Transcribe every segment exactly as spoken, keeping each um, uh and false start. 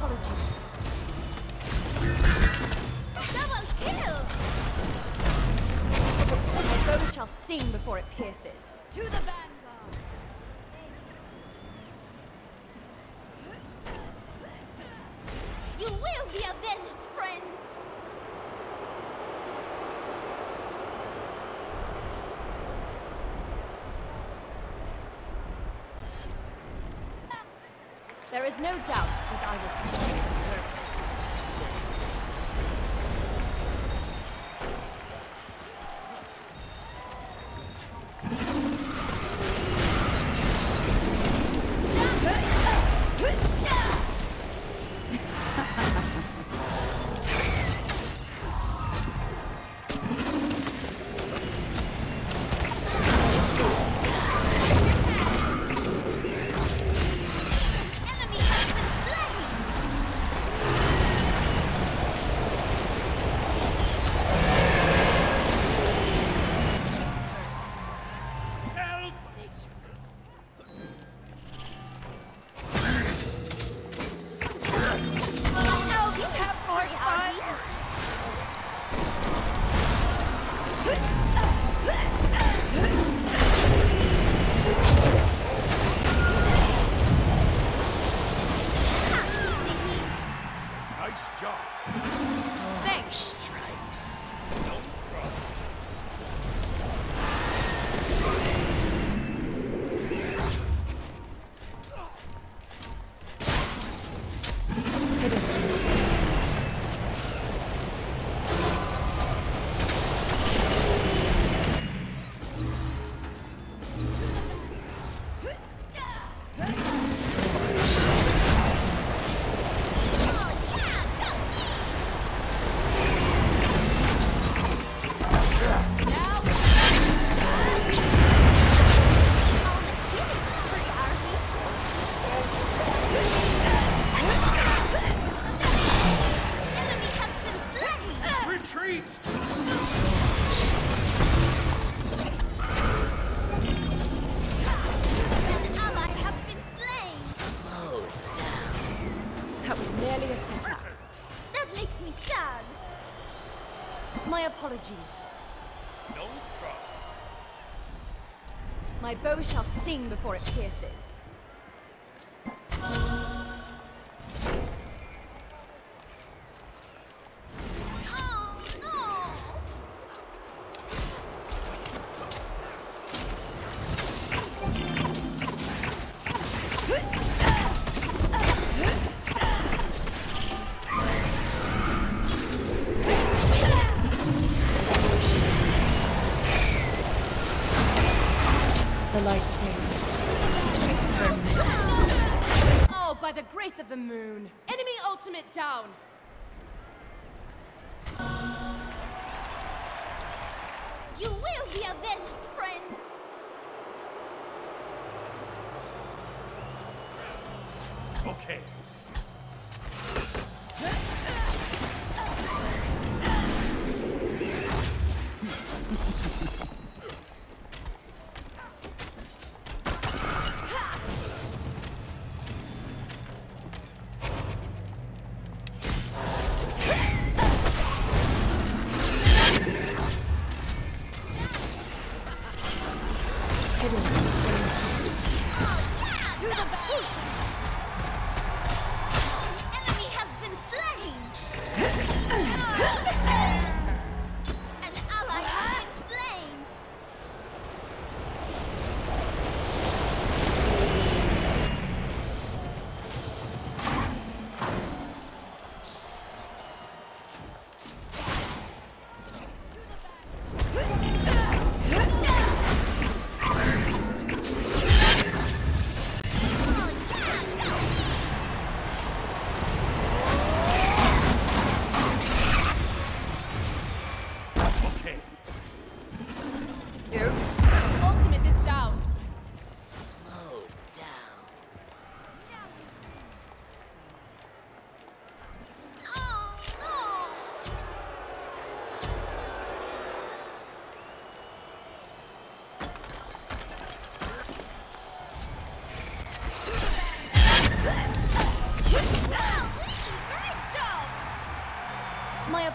apologies. Double kill! My bow shall sing before it pierces. To the vanguard! You will be avenged, friend! There is no doubt that I will succeed. My apologies. No problem. My bow shall sing before it pierces. The light Oh, by the grace of the moon! Enemy ultimate down! You will be avenged, friend! Okay. Go!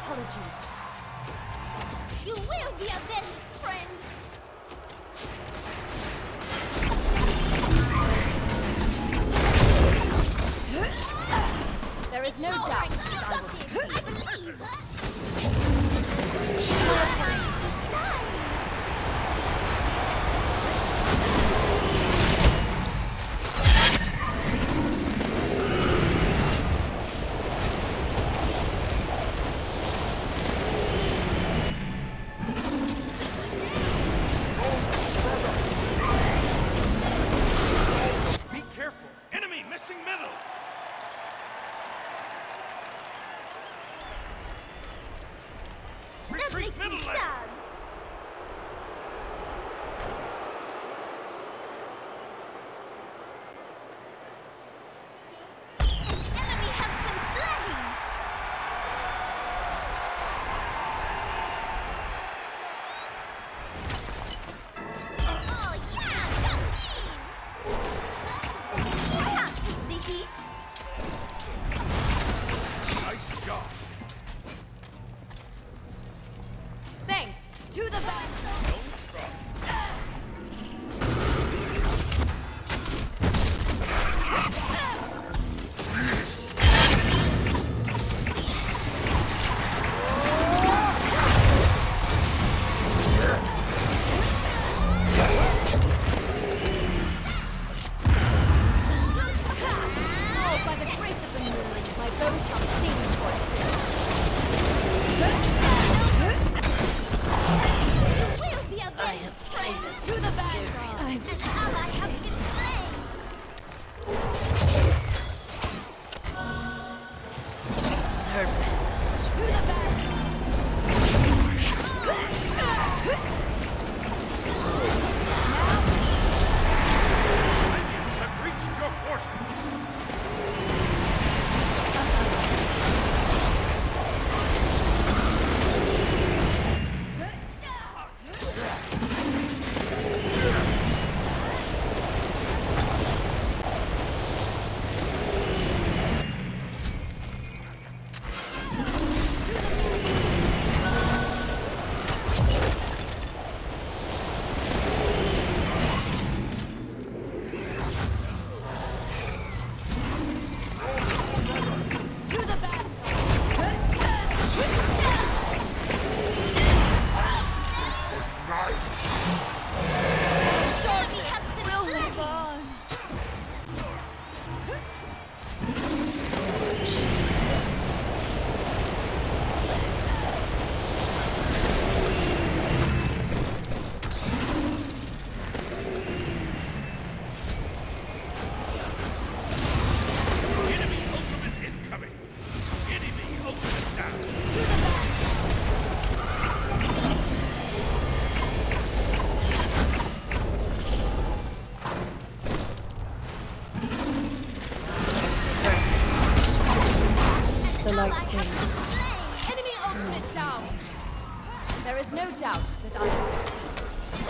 apologies. You will be avenged, friend! There is no doubt that I will succeed. I believe! Your time to shine! Be careful. Enemy missing middle. That Retreat makes middle me lane. sad! An enemy has been slain! Oh yeah! Got team! Perhaps it's the heat? Nice job. Thanks to the back. No problem. Oh, by the grace of the moon, my bow shall sing for it. Will be avenged, friend! To the vanguard. An ally has been slain! Serpents. To the vanguard. Radiants have reached your fortress. To the vanguard. Enemy has been Will slain! live on. Enemy ultimate incoming. Enemy ultimate down. To the vanguard. The light ally has king. been slain! Enemy ultimate down. There is no doubt that I will succeed.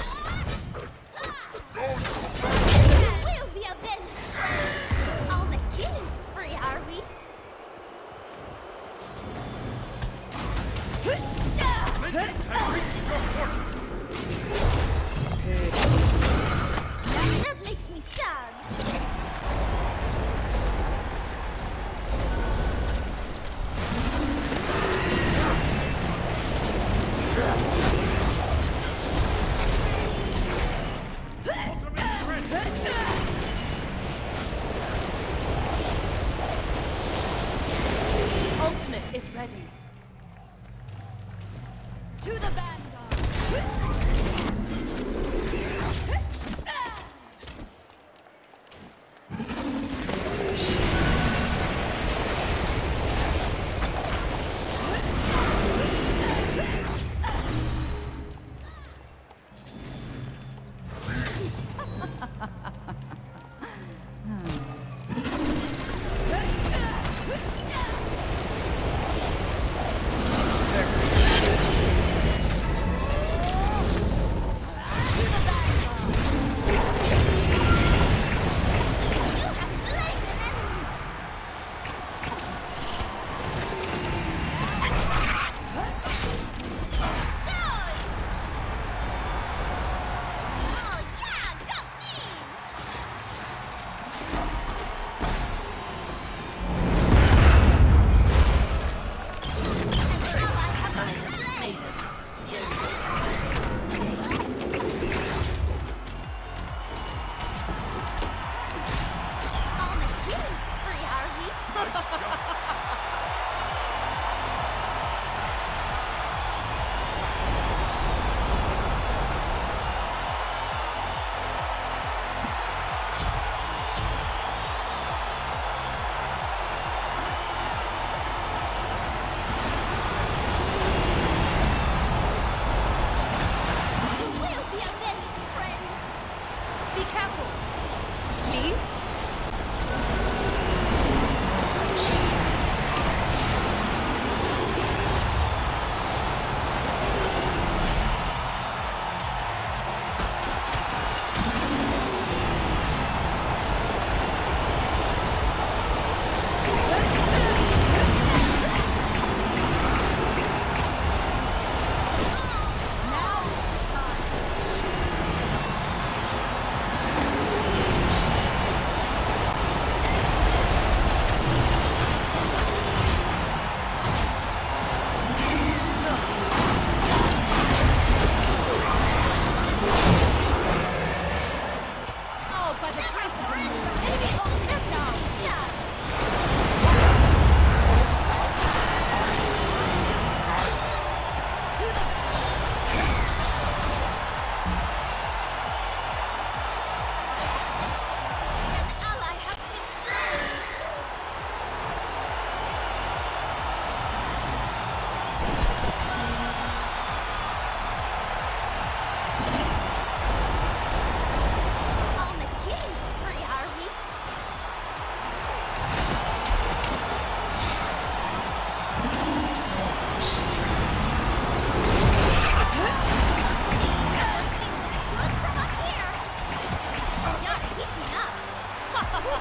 Will be avenged, friend! On the killing spree, are we? Radiants have reached your fortress. That makes me sad! Ultimate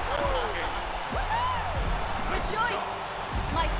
Rejoice! My